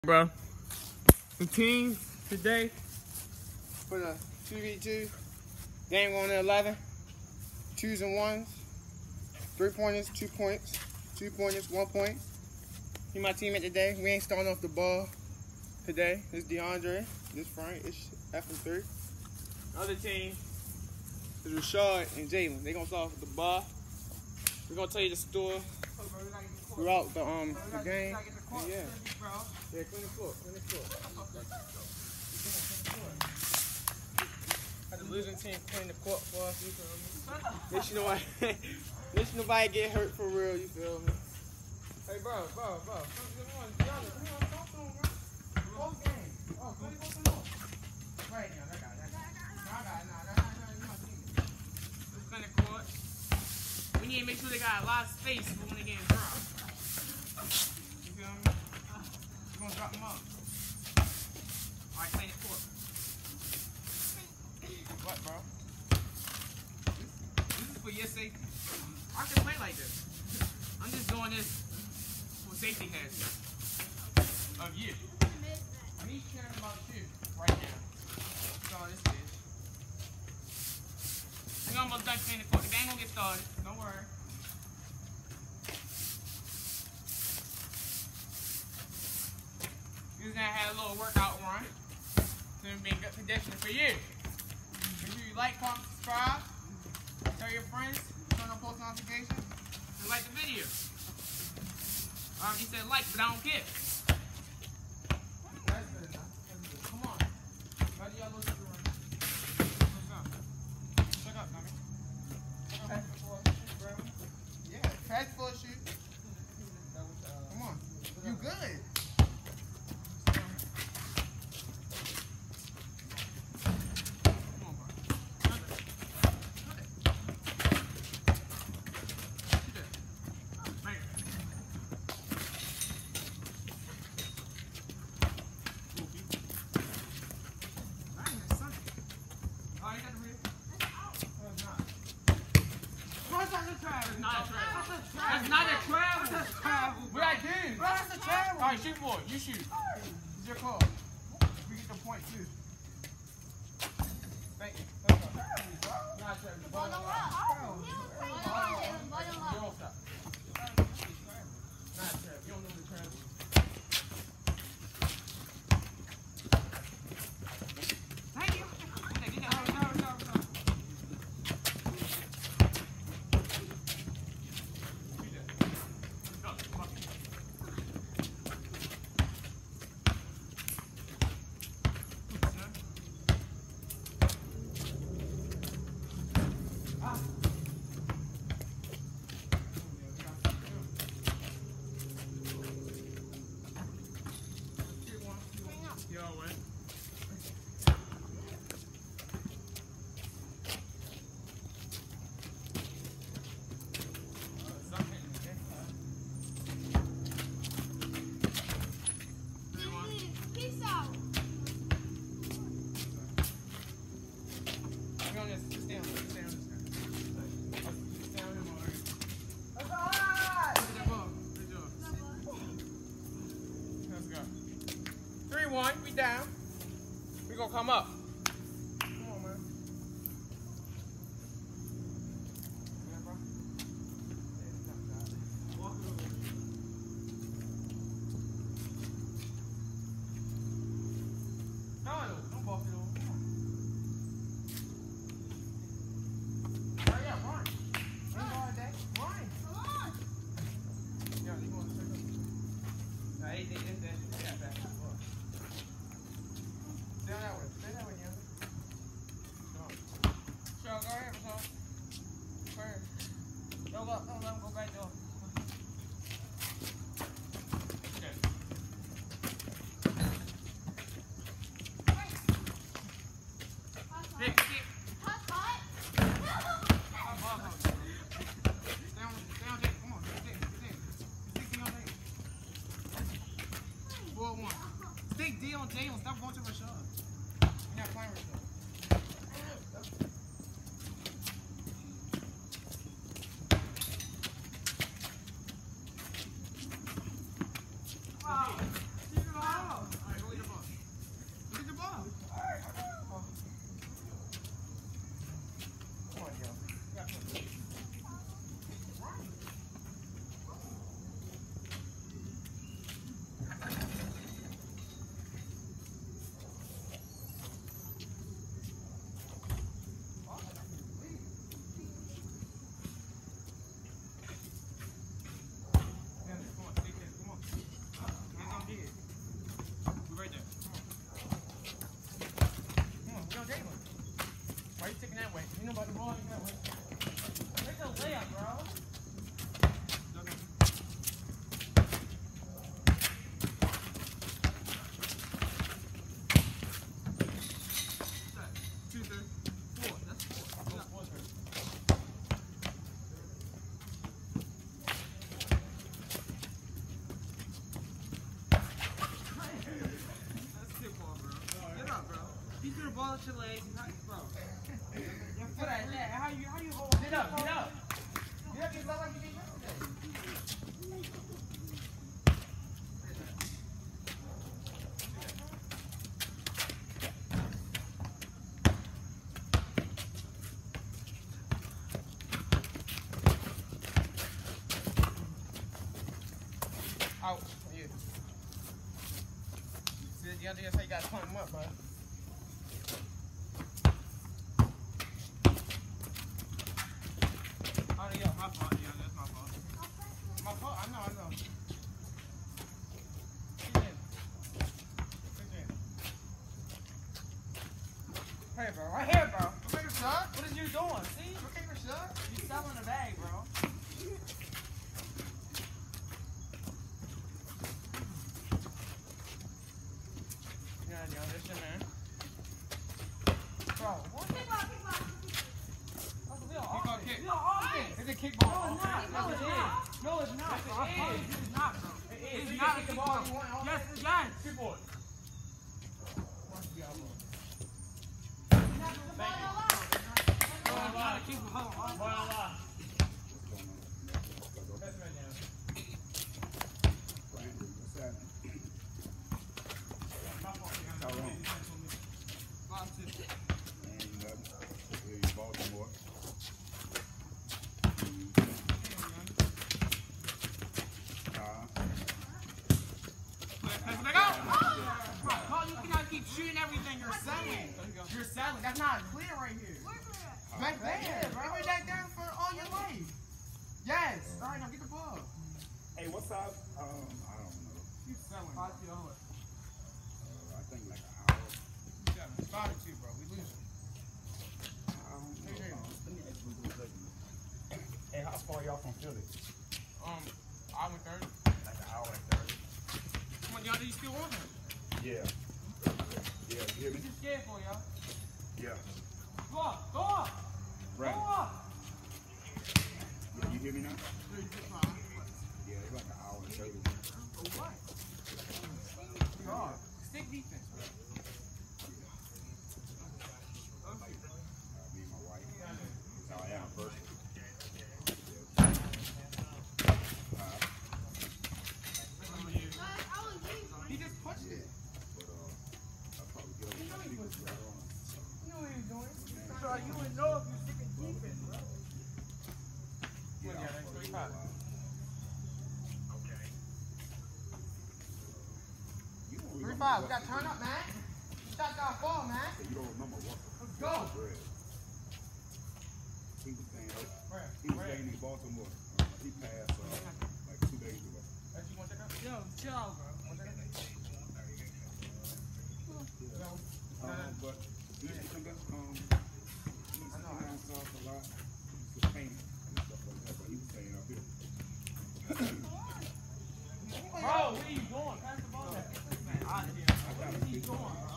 Bro, the teams today for the 2v2 game on the 11, 2s and 1s, 3-pointers, 2 points, 2-pointers, 1 point. He my teammate today. We ain't starting off the ball today. This DeAndre, this Frank, it's F3. Other team is Rashad and Jalen. They gonna start off with the ball. We're gonna tell you the story throughout the game. And yeah, clean the court, clean the court. Had the losing team clean the court for us, you feel me? Make sure nobody get hurt for real, you feel me? Hey, bro. Come on, talk to him, bro. Close game. Oh, close some more. Right now, I got it. Let's clean the court. We need to make sure they got a lot of space for when they get dropped. You feel me? We're gonna drop them up. Alright, clean the court. What, bro? This is for your safety. I can play like this. I'm just doing this for safety hazards of you. Me caring about you right now. That's all this is. We're almost done cleaning the court. The game gonna get started. Don't worry. We're just gonna have a little workout run. So it'll be in good condition for you. Make sure you like, comment, subscribe. Tell your friends. Turn on post notifications. And like the video. He said like, but I don't care. That's good enough. Come on. How do y'all look at the run? What's up? Check up, dummy. Yeah, pass full shoot. Come on. You good. That's not a travel. That's a travel. What I do? Bro, that's a travel. All right, shoot for it. You shoot. It's your call. We get the point too. Thank you. Not travel. Ball up. You're all stop. Not travel. You don't know the travel. Thank you. We down. We gonna come up. Come on, man. Yeah, bro. Walk it over. No, don't walk it over. Come on. Hurry up, run. Run all day. Run. Come on. Yeah, you want to check up? Nah, they got that. Stay that way, Neil. Come on. Go ahead, Rashad. Go ahead. Don't let him go back door. Okay. Kick. Stay on deck. Come on. Stay on deck. 4-1. Stick D on Jalen. Stop going to Rashad. You're not playing Rashad. Wow. You know about the ball, you got one. Make a layup, bro. Okay. 2, 3, 4. That's 4. That's 4 turns. That's kickball, bro. Get up, bro. You threw the ball at your legs, bro. You're good at that. How you hold? Get up, get up. Get up, you look like you did yesterday. Out for you. See, the other day, you gotta pump him up, bro. Oh, yeah, my fault. Yeah, that's my fault. My fault? I know. Hey, bro. Right here, bro. Take a shot. What is you doing? See? Take a shot. You selling the bag, bro. Yeah, yo, this your man. Bro, what? It's a kickball. No, it's not. No, it's not. It is not, bro. It is not a kickball. Yes, yes. Kickball. Baltimore. You cannot keep shooting everything you're selling. You're selling. That's not clear right here. Back there, bro. You've been back there for all your life. Yes. All right, now get the ball. Hey, what's up? I don't know. Keep selling. I think like an hour. You got me spotted too, bro. We losing. Hey, how far y'all from Philly? Hour and 30. Like an hour and 30. Come on, y'all. Do you still want him? Yeah. Yeah, you hear me? What you scared for, y'all? Yeah. Go up. Go up. Right. Go up. Yeah, you hear me now? Yeah, it's like an hour and 30. What? God. Stick defense, bro. Me and my wife. It's our anniversary. He just pushed it. But I'll probably get over the speakers right on. You know what he was doing. So you would know if you're sticking defense, bro. Yeah, Yeah, I'll probably 35. go a while. Okay. You don't 3-5. remember We what- got to turn up, man. Shot got ball, man. You don't remember what? Let's go. He was staying up. Where? He was staying in Baltimore. He passed like 2 days ago. You want to check out? Yo, chill out, bro. But he used to come back, he used to come down south a lot. He used to paint and stuff like that, but he was staying up here. Bro, where are you going? Pass the ball back. Man, out of here. Where are you going, bro?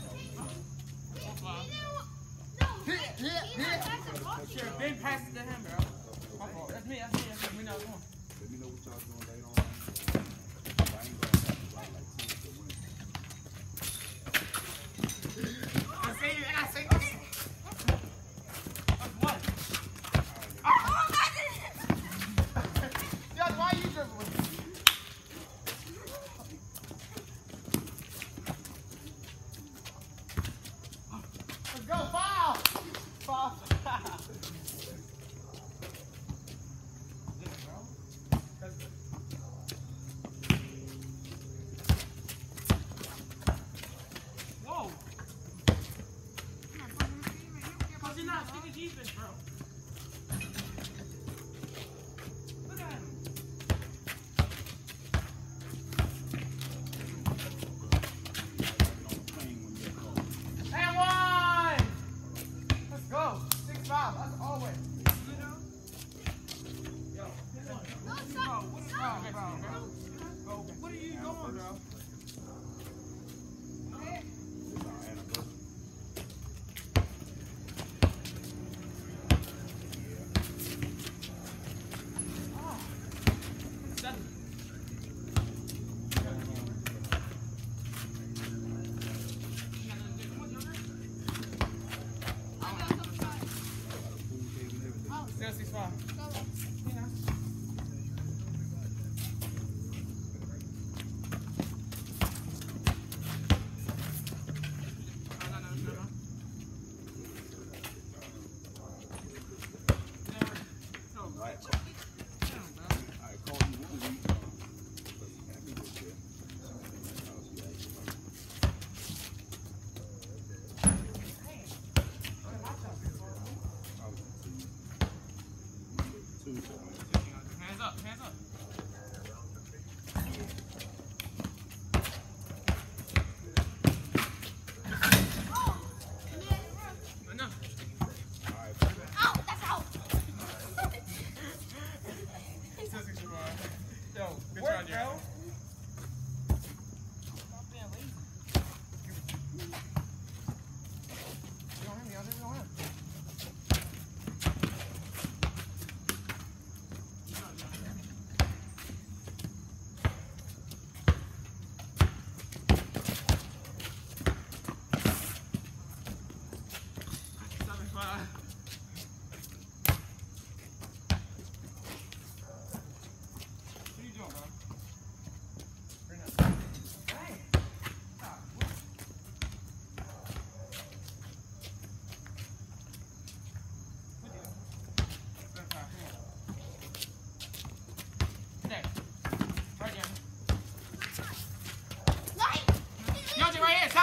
Sure, Ben passed it to him, bro. My fault. That's me. We not going. Let me know what y'all doing later on. I ain't gonna have to write like 2 to win. I say this. What? Yo, why are you dribbling? Let's go, foul! Foul. Whoa! Cause you're not sticking defense, bro. Look at him. And one! Let's go. 6-5.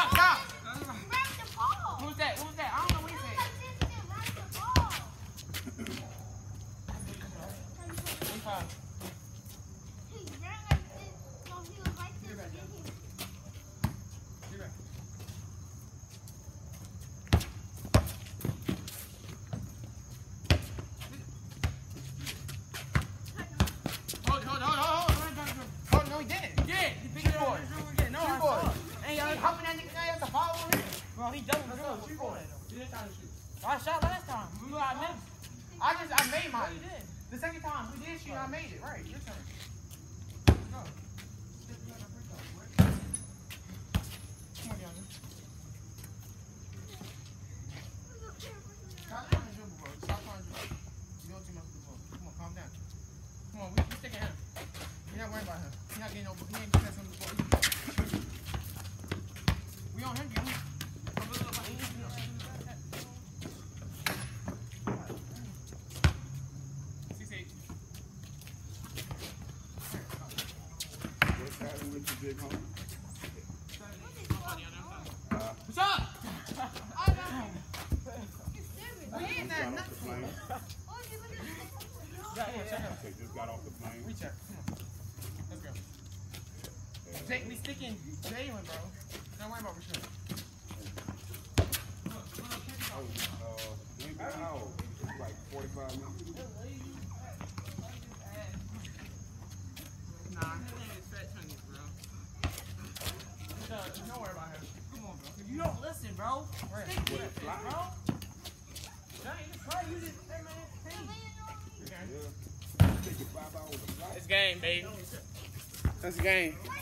Stop. Grab the ball. Who's that? Who's that? I don't know what he said. Grab the ball. 25. He ran like this. No, he was like this. Get back down. Get back. Hold, no, he didn't. Yeah, he picked it up. No, I saw it. Hey, He humping that nigga ass to follow him. bro, he double dribbled. Shoot for it. This time to shoot. I shot last time. Remember I missed. I made No, mine. you did. The second time we did shoot, I made it. Right, your turn. Go. Come on, Deandre. Stop trying to dribble, bro. Stop trying to dribble. You don't too much with the ball. Come on, calm down. Come on, we sticking him. We're not worrying about him. He's not getting no. He ain't getting some of the ball. We on him, Deandre. 6'8". What's happening with you, big homie? What's up? We ain't that Got off the nothing. plane. Yeah, check out. Okay, just got off the plane. We check. Come on. Let's go. Jake, we sticking Jalen, bro. Don't worry about Rashad. We ain't been out. It's like 45 minutes. Nah, his name is Fat Tungus, bro. Don't worry about him. Come on, bro. You don't listen, bro. Where? Stick with it, bro. Dang, just try to use it. Hey, man. It's game. Yeah. Take it 5 hours to fly. It's game, baby. That's a game.